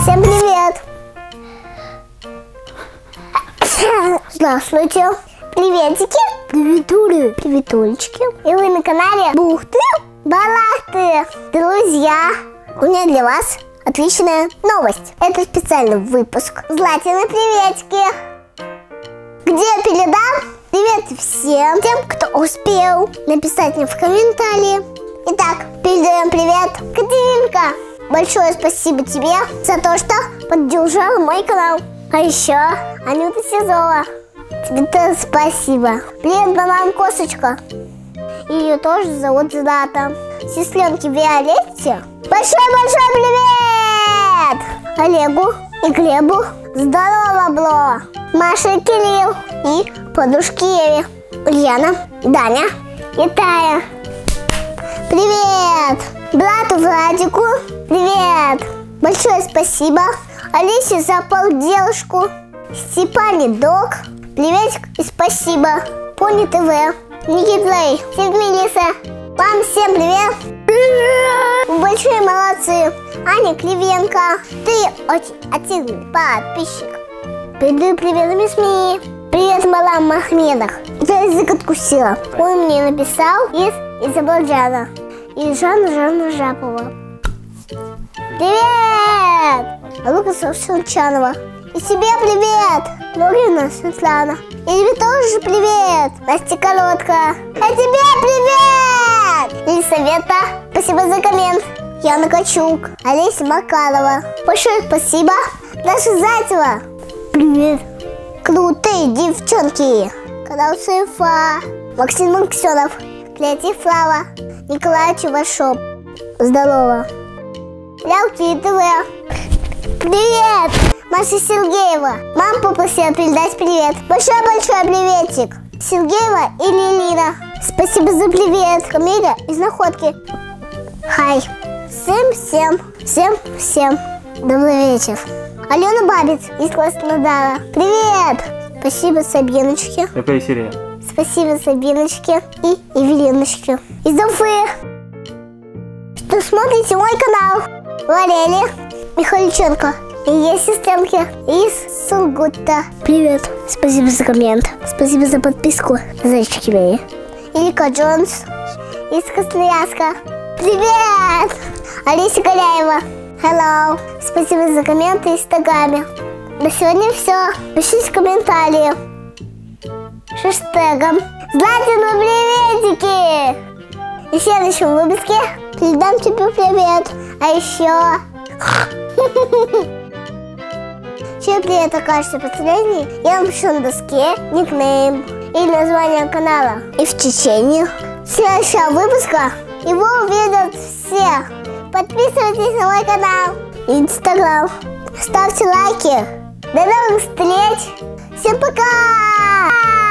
Всем привет! Здравствуйте! Приветики! Приветули! Приветулечки! И вы на канале Бухты-Балахты! Друзья, у меня для вас отличная новость. Это специальный выпуск Златины приветики, где я передам привет всем тем, кто успел написать мне в комментарии. Итак, передаем привет, Катеринка. Большое спасибо тебе за то, что поддержала мой канал. А еще Анюта Сизова. Тебе тоже спасибо. Привет, банан Косочка. Ее тоже зовут Злата. Сестренке Виолетте большой-большой привет! Олегу и Глебу здорово, Бло. Маша и Кирилл и подружки Еве. Ульяна, Даня и Тая. Привет! Брату Владику привет! Большое спасибо Алисе за полдевушку. Степане Дог приветик и спасибо. Пони ТВ, Никиплей, Сигмелиса. Вам всем привет! Вы большие молодцы. Аня Кривенко, ты очень активный подписчик. Передаю приветами СМИ. Привет, Малам Махмедах. Я язык откусила. Он мне написал из Азербайджана. И Жанна Жапова. Привет! Лука Сулчанова. И тебе привет! Лорина Светлана. И тебе тоже привет! Настя Колодка. А тебе привет! Елисавета. Спасибо за коммент. Яна Качук. Олеся Макарова. Большое спасибо. Даша Зайцева. Привет. Крутые девчонки. Канал Сейфа. Максим Максенов. Креатив Флава. Николай Чувашов. Здорово. Ляуки ТВ. Привет. Маша Сергеева. Мама попросила передать привет. Большой-большой приветик. Сергеева и Лилина. Спасибо за привет. Камиля из Находки. Хай. Всем добрый вечер. Алена Бабец из Краснодара. Привет. Спасибо Сабиночке. Какая серия? Спасибо Сабиночке и Евелиночке. Из Уфы. Что смотрите мой канал. Валерия Михайличенко. И есть сестренки из Сургута. Привет. Спасибо за коммент. Спасибо за подписку. Зайчики мои. Илика Джонс из Красноярска. Привет. Олеся Галяева. Hello. Спасибо за комменты и инстаграме. На сегодня все. Пишите комментарии. Хэштегом Златины приветики. И в следующем выпуске передам тебе привет. А еще чем привет окажется последний, я напишу на доске никнейм или название канала. И в течение следующего выпуска его увидят все. Подписывайтесь на мой канал и инстаграм. Ставьте лайки. До новых встреч. Всем пока!